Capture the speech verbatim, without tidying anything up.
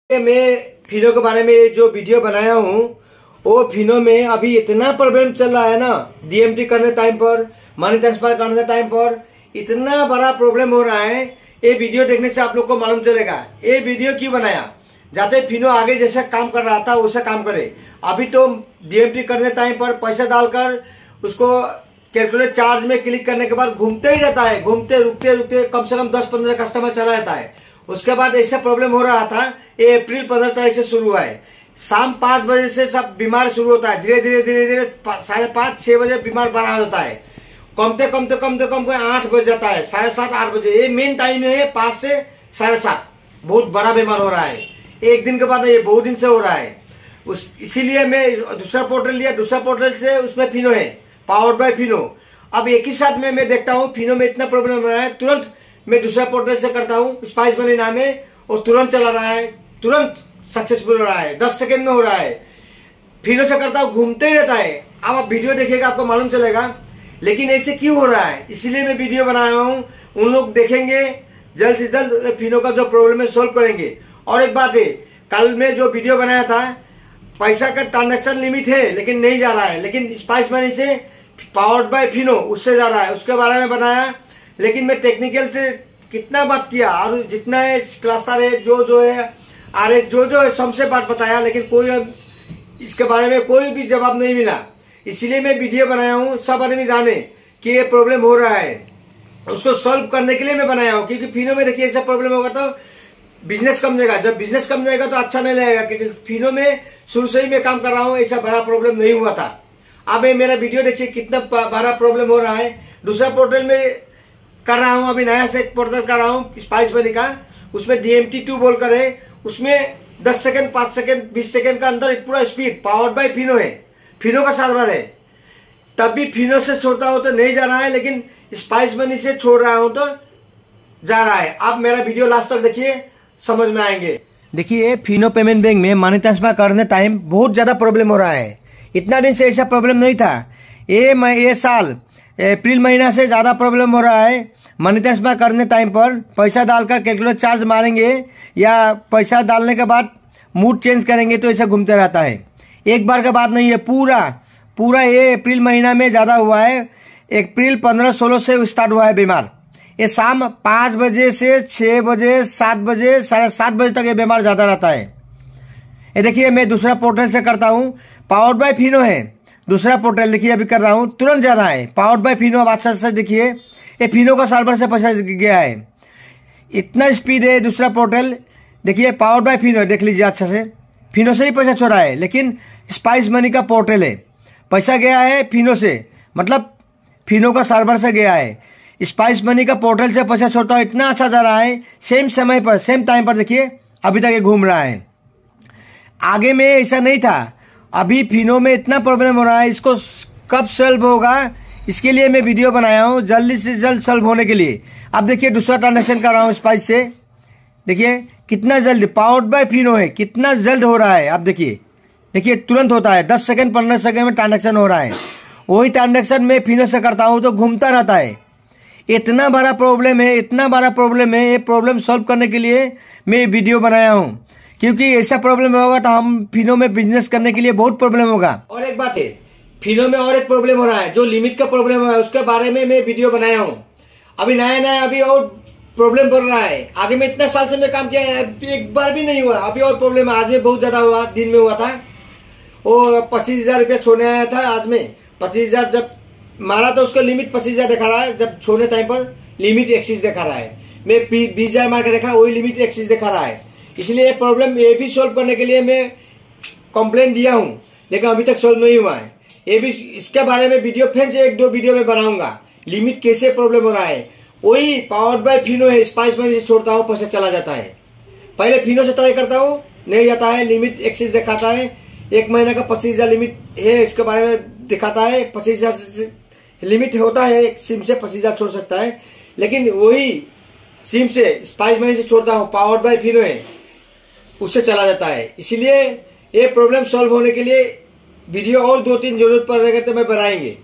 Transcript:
मैं फिनो के बारे में जो वीडियो बनाया हूँ वो फिनो में अभी इतना प्रॉब्लम चल रहा है ना, डीएमटी करने टाइम पर, मनी ट्रांसफर करने टाइम पर इतना बड़ा प्रॉब्लम हो रहा है। ये वीडियो देखने से आप लोग को मालूम चलेगा ये वीडियो क्यों बनाया। जाते फिनो आगे जैसा काम कर रहा था वैसा काम करे। अभी तो डीएमटी करने टाइम पर पैसा डालकर उसको कैलकुलेट चार्ज में क्लिक करने के बाद घूमते ही रहता है, घूमते रुकते रुकते कम से कम दस पंद्रह कस्टमर चला जाता है। उसके बाद ऐसा प्रॉब्लम हो रहा था। ये अप्रैल पंद्रह तारीख से शुरू हुआ है। शाम पांच बजे से सब बीमार शुरू होता है, धीरे धीरे धीरे धीरे साढ़े पांच छह बजे बीमार बना जाता है। कमते कमते कमते कम आठ बज जाता है, साढ़े सात आठ बजे ये मेन टाइम है, पांच से साढ़े सात। बहुत बड़ा बीमार हो रहा है, एक दिन के बाद ये बहुत दिन से हो रहा है। उस इसीलिए मैं दूसरा पोर्टल लिया, दूसरा पोर्टल से उसमें फिनो है, पावर्ड बाय फिनो। अब एक ही साथ में मैं देखता हूँ फिनो में इतना प्रॉब्लम हो रहा है, तुरंत मैं दूसरा पोर्टल से करता हूँ, स्पाइस मनी नाम है, और तुरंत चला रहा है, तुरंत सक्सेसफुल हो रहा है, दस सेकंड में हो रहा है। फिनो से करता हूँ, घूमते ही रहता है। अब आप वीडियो देखिएगा आपको मालूम चलेगा लेकिन ऐसे क्यों हो रहा है, इसलिए मैं वीडियो बनाया हूँ। उन लोग देखेंगे, जल्द से जल्द फिनो का जो प्रॉब्लम है सोल्व करेंगे। और एक बात है, कल में जो वीडियो बनाया था पैसा का ट्रांजेक्शन लिमिट है लेकिन नहीं जा रहा है, लेकिन स्पाइस मनी से पावर्ड बाय फिनो उससे जा रहा है, उसके बारे में बनाया। लेकिन मैं टेक्निकल से कितना बात किया और जितना है क्लास्टर है, जो जो है आर एस जो जो है सबसे बात बताया, लेकिन कोई इसके बारे में कोई भी जवाब नहीं मिला। इसलिए मैं वीडियो बनाया हूँ, सब आदमी जाने कि ये प्रॉब्लम हो रहा है, उसको सॉल्व करने के लिए मैं बनाया हूँ। क्योंकि फिनो में देखिए ऐसा प्रॉब्लम होगा तो बिजनेस कम जाएगा, जब बिजनेस कम जाएगा तो अच्छा नहीं लगेगा। क्योंकि फिनो में शुरू से ही मैं काम कर रहा हूँ, ऐसा बड़ा प्रॉब्लम नहीं हुआ था। अब मेरा वीडियो देखिए कितना बड़ा प्रॉब्लम हो रहा है। दूसरा पोर्टल में कर रहा हूँ, अभी नया से एक पोर्टल कर रहा हूँ स्पाइस मनी का, उसमें डीएमटी टू बोलकर है, उसमें दस सेकंड पांच सेकंड बीस सेकंड का अंदर पूरा स्पीड, पावर्ड बाय फिनो है, फिनो का सर्वर है। तब भी फिनो से छोड़ता हूं तो नहीं जा रहा है, लेकिन स्पाइस मनी से छोड़ रहा हूं तो जा रहा है। आप मेरा वीडियो लास्ट तक देखिए, समझ में आएंगे। देखिए फिनो पेमेंट बैंक में मनी ट्रांसफर करने टाइम बहुत ज्यादा प्रॉब्लम हो रहा है। इतना दिन से ऐसा प्रॉब्लम नहीं था। ये ये साल अप्रैल महीना से ज्यादा प्रॉब्लम हो रहा है। मनी ट्रांसफर करने टाइम पर पैसा डालकर कैलकुलेट चार्ज मारेंगे या पैसा डालने के बाद मूड चेंज करेंगे तो ऐसा घूमते रहता है। एक बार का बात नहीं है, पूरा पूरा ये अप्रैल महीना में ज्यादा हुआ है। अप्रैल पंद्रह सोलह से स्टार्ट हुआ है बीमार। ये शाम पांच बजे से छह बजे सात बजे साढ़े सात बजे तक ये बीमार ज्यादा रहता है। ये देखिए मैं दूसरा पोर्टल से करता हूँ, पावर्ड बाय फिनो है, दूसरा पोर्टल देखिए अभी कर रहा हूँ, तुरंत जा रहा है। पावर्ड बाय फिनो, अब अच्छा से देखिए ये फिनो का सर्वर से पैसा गया है, इतना स्पीड है। दूसरा पोर्टल देखिए पावर्ड बाय फिनो, देख लीजिए अच्छा से, फिनो से ही पैसा छोड़ा है, लेकिन स्पाइस मनी का पोर्टल है, पैसा गया है फिनो से, मतलब फिनो का सर्वर से गया है। स्पाइस मनी का पोर्टल से पैसा छोड़ता है, इतना अच्छा जा रहा है, सेम समय पर सेम टाइम पर देखिए अभी तक ये घूम रहा है। आगे में ऐसा नहीं था। अभी फिनो में इतना प्रॉब्लम हो रहा है, इसको कब सॉल्व होगा इसके लिए मैं वीडियो बनाया हूँ, जल्दी से जल्द सॉल्व होने के लिए। अब देखिए दूसरा ट्रांजेक्शन कर रहा हूँ स्पाइस से, देखिए कितना जल्द, पावर्ड बाय फिनो है, कितना जल्द हो रहा है। अब देखिए देखिए तुरंत होता है, दस सेकंड पंद्रह सेकंड में ट्रांजेक्शन हो रहा है। वही ट्रांजेक्शन में फिनो से करता हूँ तो घूमता रहता है। इतना बड़ा प्रॉब्लम है, इतना बड़ा प्रॉब्लम है। ये प्रॉब्लम सॉल्व करने के लिए मैं वीडियो बनाया हूँ, क्योंकि ऐसा प्रॉब्लम होगा तो हम फिनो में बिजनेस करने के लिए बहुत प्रॉब्लम होगा। और एक बात है, फिनो में और एक प्रॉब्लम हो रहा है, जो लिमिट का प्रॉब्लम है उसके बारे में मैं वीडियो बनाया हूँ। अभी नया नया अभी और प्रॉब्लम बढ़ रहा है। आगे में इतना साल से मैं काम किया है, एक बार भी नहीं हुआ, अभी और प्रॉब्लम है। आज में बहुत ज्यादा हुआ, दिन में हुआ था, वो पच्चीस हजार रुपया छोड़ने आया था। आज में पच्चीस हजार जब मारा तो उसका लिमिट पच्चीस हजार दिखा रहा है, जब छोड़ने टाइम पर लिमिट एक्सिस दिखा रहा है। मैं बीस हजार मार के देखा, वही लिमिट एक्सिस दिखा रहा है। इसलिए प्रॉब्लम ये भी सोल्व करने के लिए मैं कंप्लेन दिया हूँ, लेकिन अभी तक सोल्व नहीं हुआ है। ये भी इसके बारे में वीडियो फिर से एक दो वीडियो में बनाऊंगा, लिमिट कैसे प्रॉब्लम हो रहा है। वही पावर्ड बाय फिनो है, स्पाइस मनी से छोड़ता हूँ पैसा चला जाता है। पहले फिनो से ट्राई करता हूँ, नहीं जाता है, लिमिट एक्सिस दिखाता है। एक महीने का पच्चीस हजार लिमिट है, इसके बारे में दिखाता है। पच्चीस हजार लिमिट होता है, एक सिम से पच्चीस हजार छोड़ सकता है, लेकिन वही सिम से स्पाइस मनी से छोड़ता हूँ, पावर्ड बाय फिनो है, उससे चला जाता है। इसलिए ये प्रॉब्लम सॉल्व होने के लिए वीडियो और दो तीन जरूरत पड़ेगा तो मैं बनाएंगे।